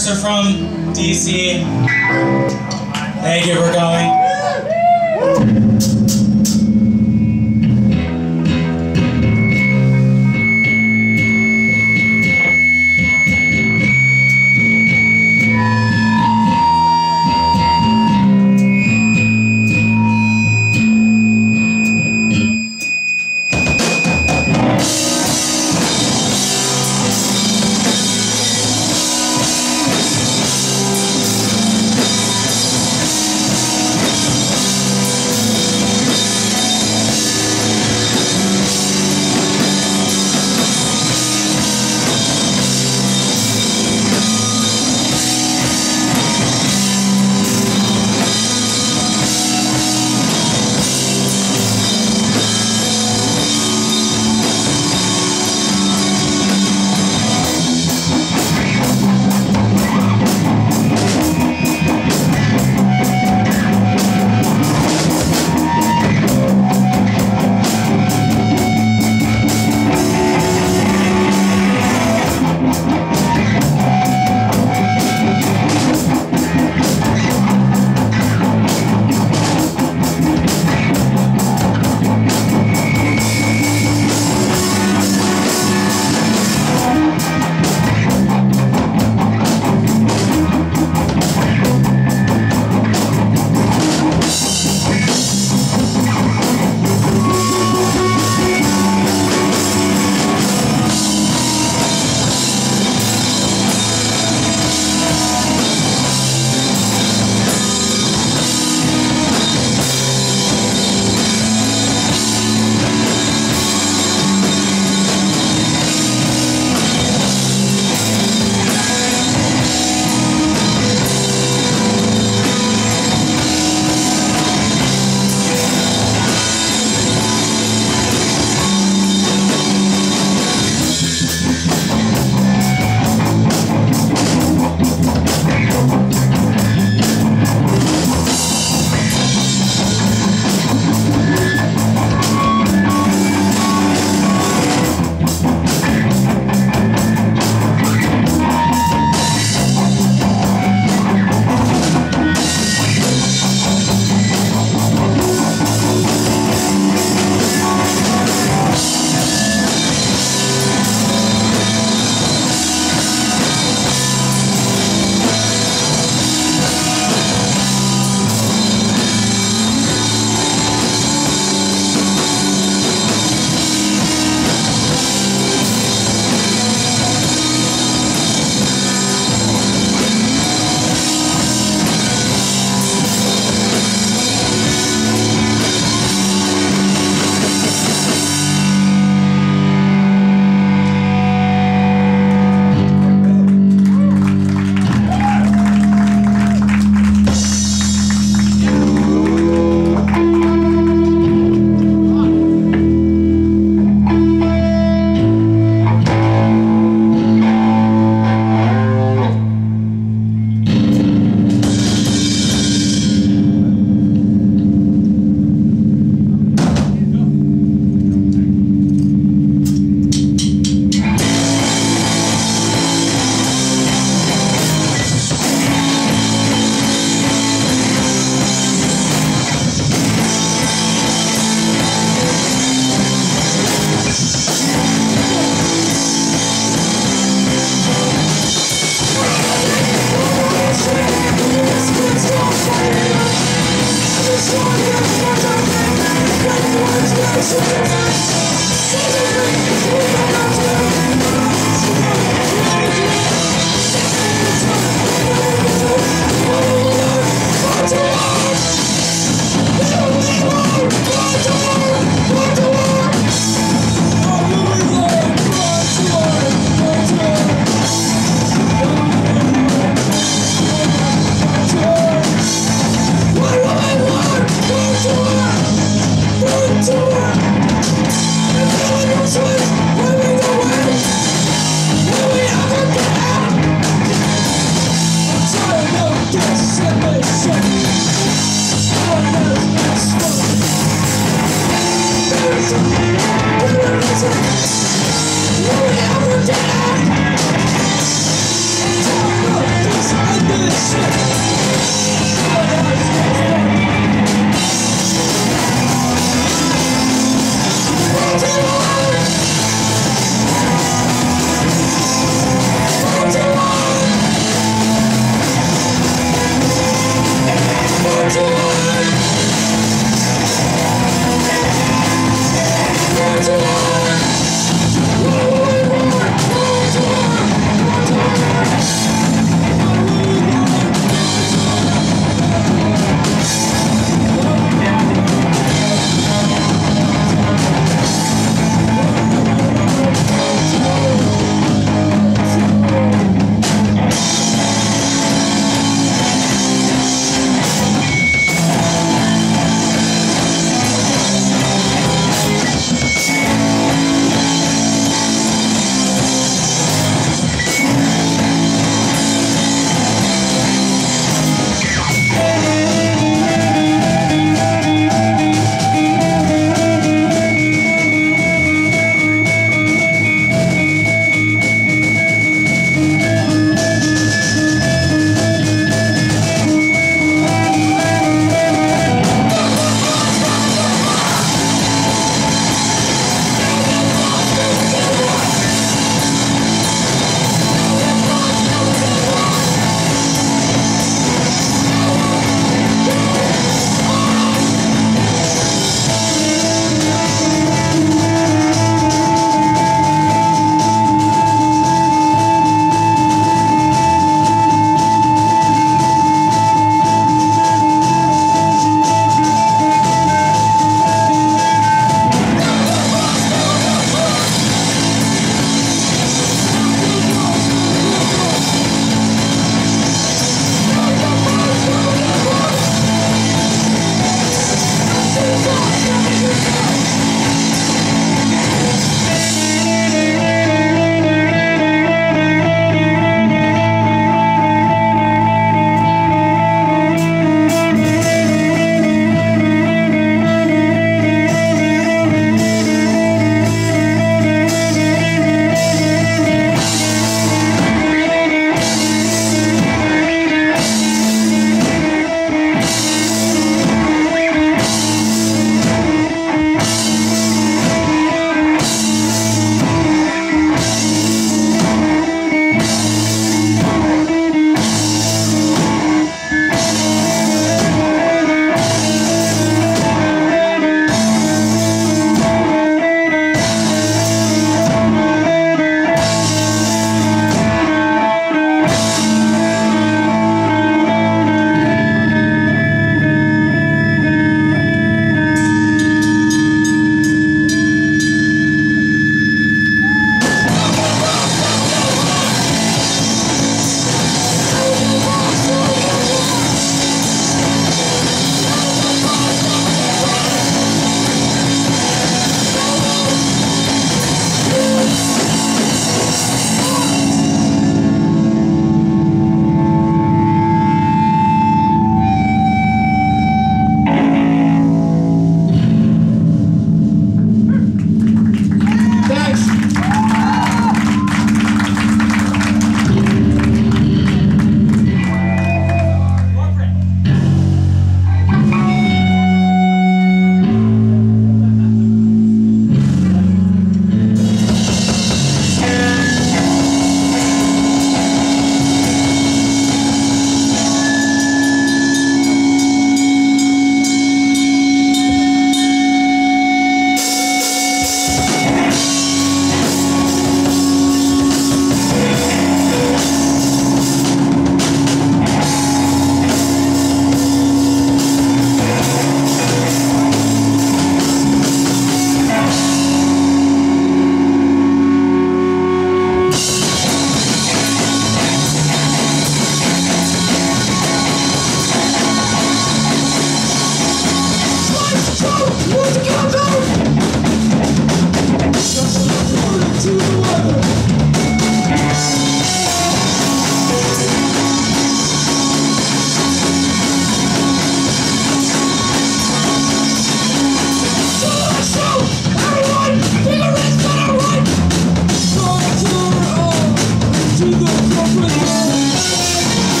Sharks are from DC. Thank you for going. Tour!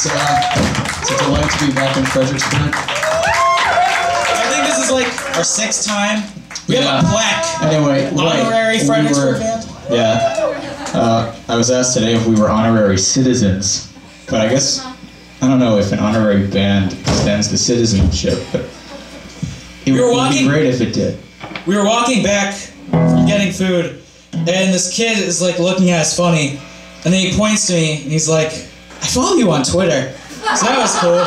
It's a delight to be back in Fredericksburg. I think this is like our 6th time. We have a plaque. Anyway, honorary Fredericksburg band. Yeah. I was asked today if we were honorary citizens, but I guess, I don't know if an honorary band extends to citizenship, but it would be great if it did. We were walking back from getting food, and this kid is like looking at us funny, and then he points to me, and he's like, I follow you on Twitter. So that was cool.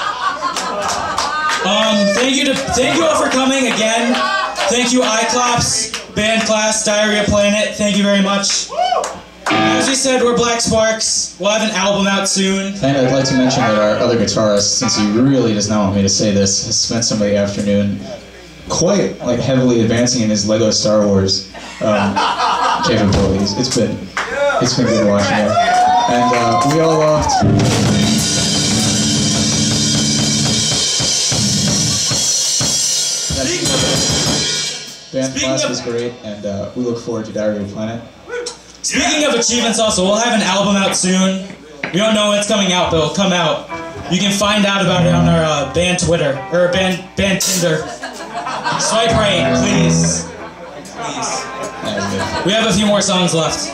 Thank you all for coming again. Thank you, iClops, Band Class, Diarrhea Planet. Thank you very much. As we said, we're Black Sparks. We'll have an album out soon. And I'd like to mention that our other guitarist, since he really does not want me to say this, has spent some of the afternoon quite heavily advancing in his Lego Star Wars capabilities. It's been good watching it. And we all loved. Band Class was great, and we look forward to Diarrhea Planet. Speaking of achievements also, we'll have an album out soon. We don't know when it's coming out, but it'll come out. You can find out about it on our band Twitter, or band Tinder. Swipe right, please. Please. We have a few more songs left.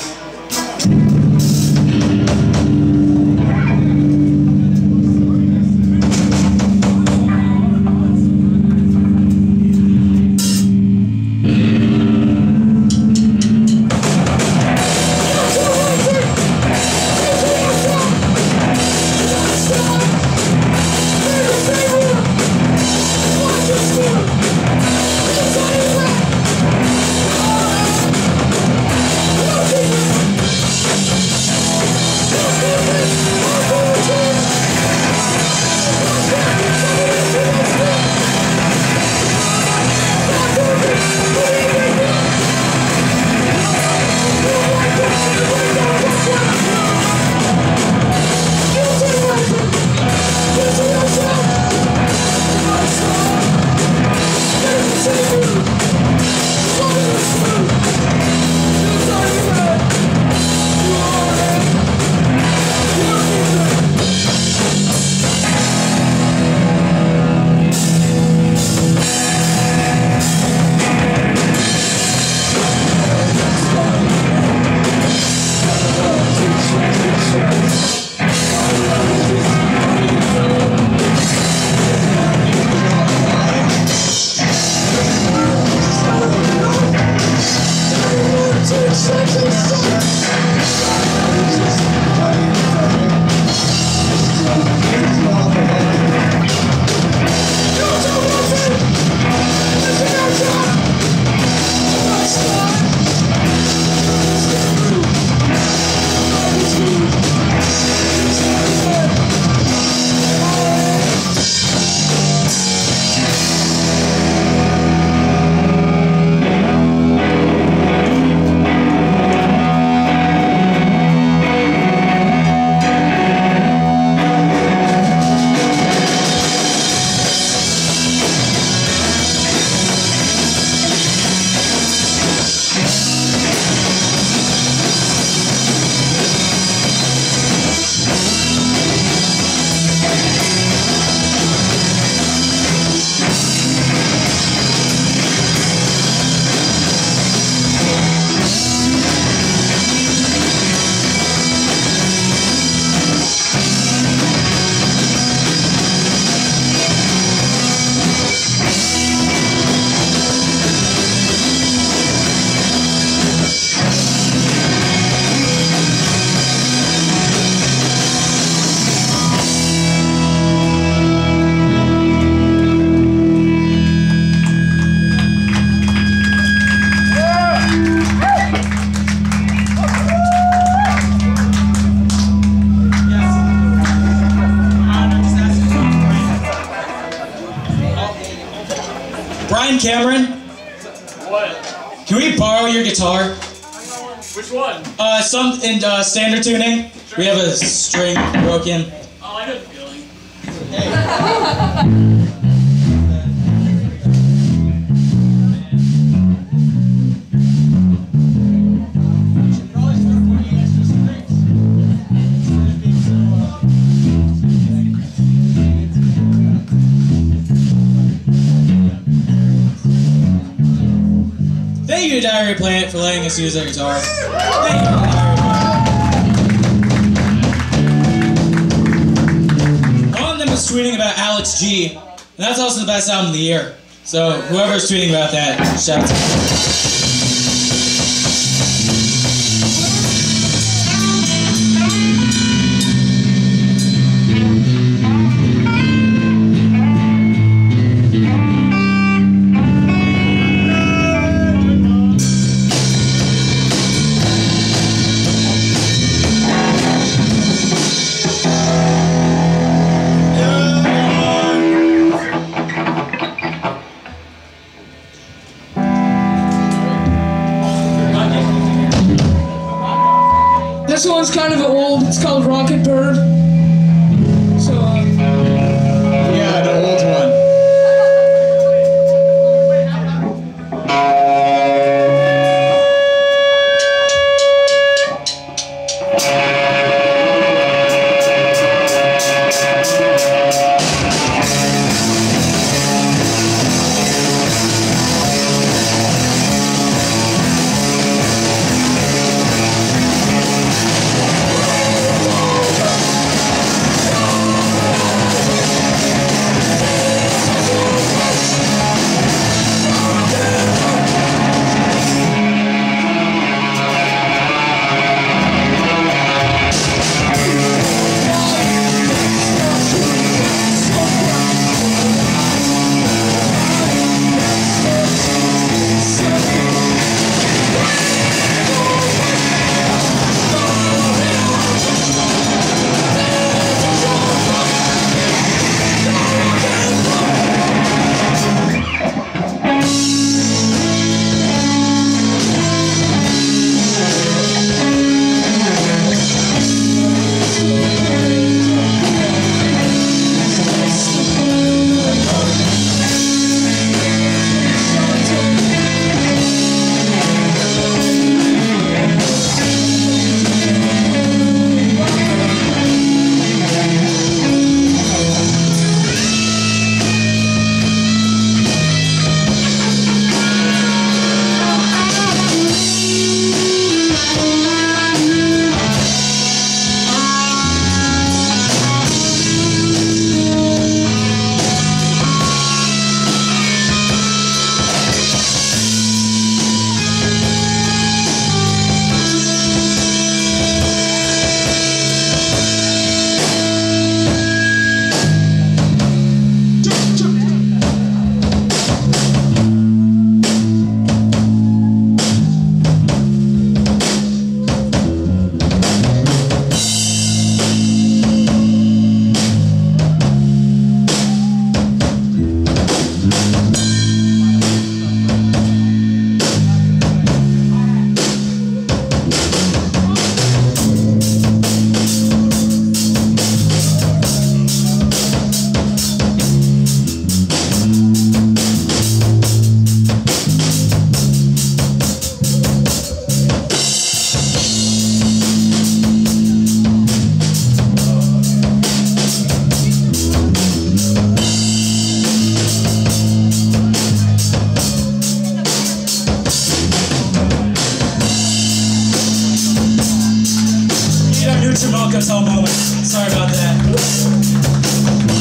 Brian Cameron? What? Can we borrow your guitar? Which one? Some in standard tuning. Sure. We have a string broken. Oh, I know the feeling. You should probably start putting extra strings. Thank you to Diary Plant for letting us use their guitar. Thank you to Diary Plant. One of them was tweeting about Alex G, and that's also the best album of the year. So whoever's tweeting about that, shout out to them. This one's kind of old. It's called Rocket Bird. So, yeah, the old one. Jamal moment. Sorry about that.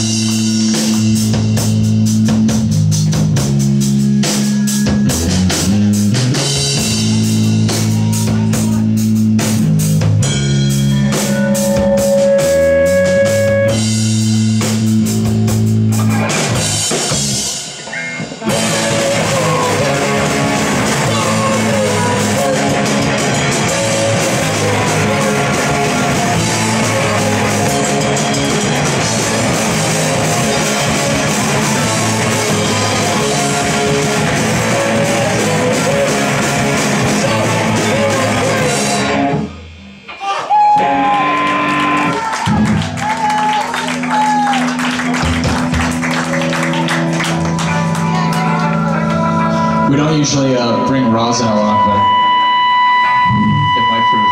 We don't usually bring rosin along, but it might prove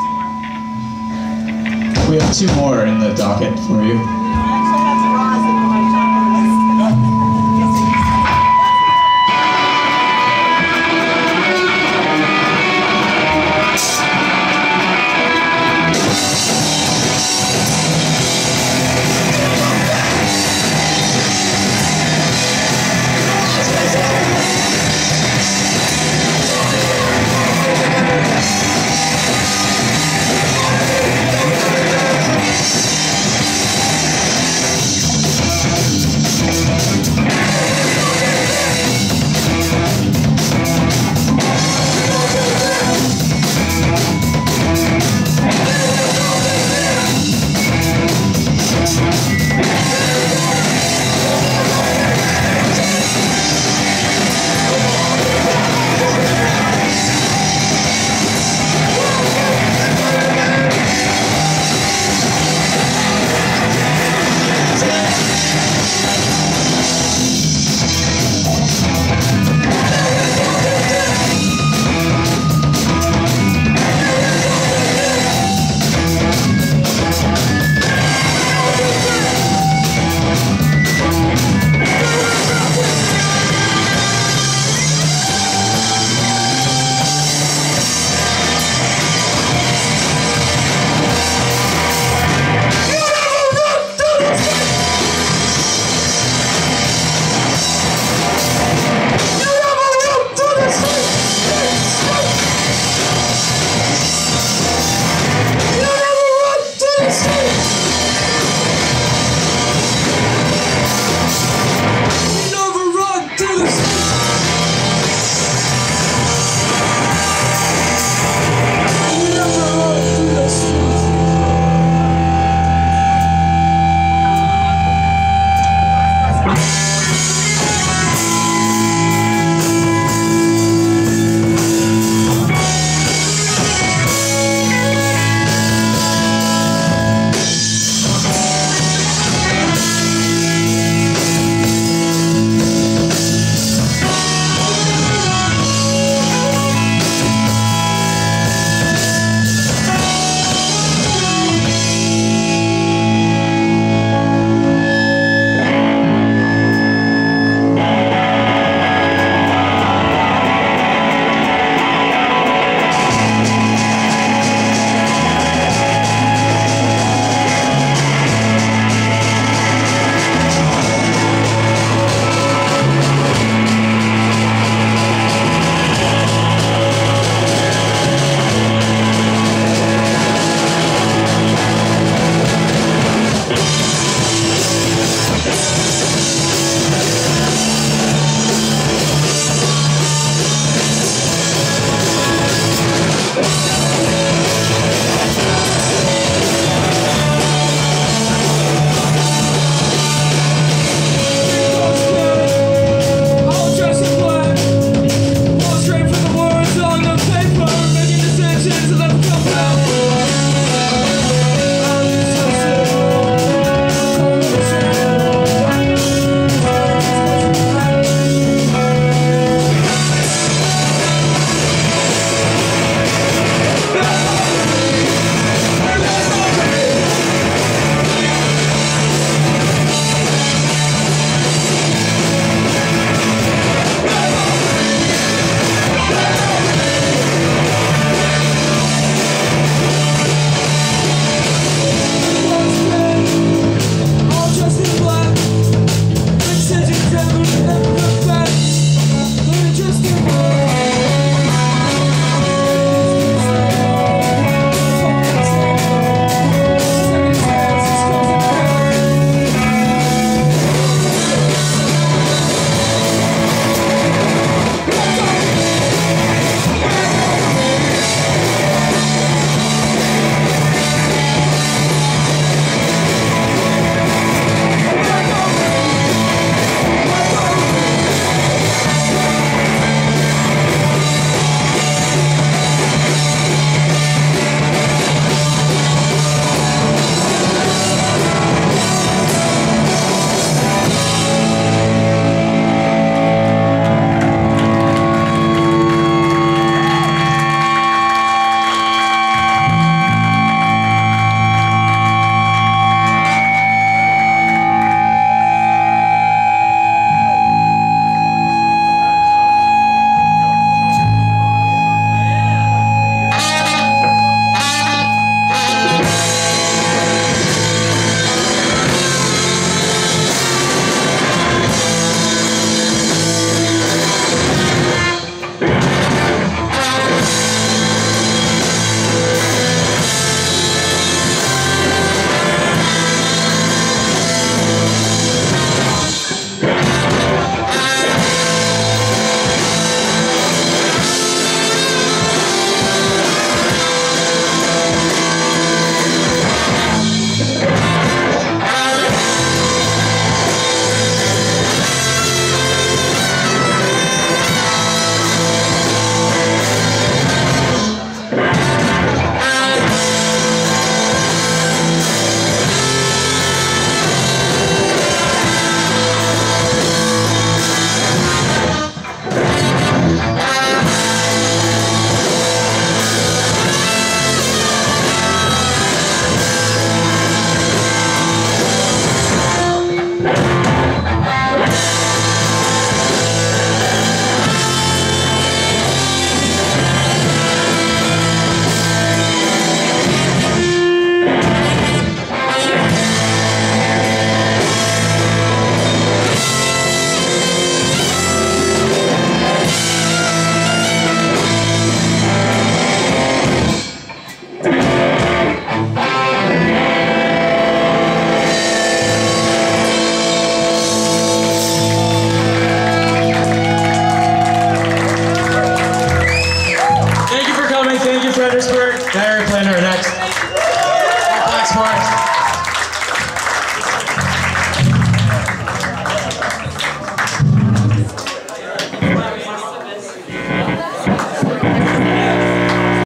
useful. We have 2 more in the docket for you.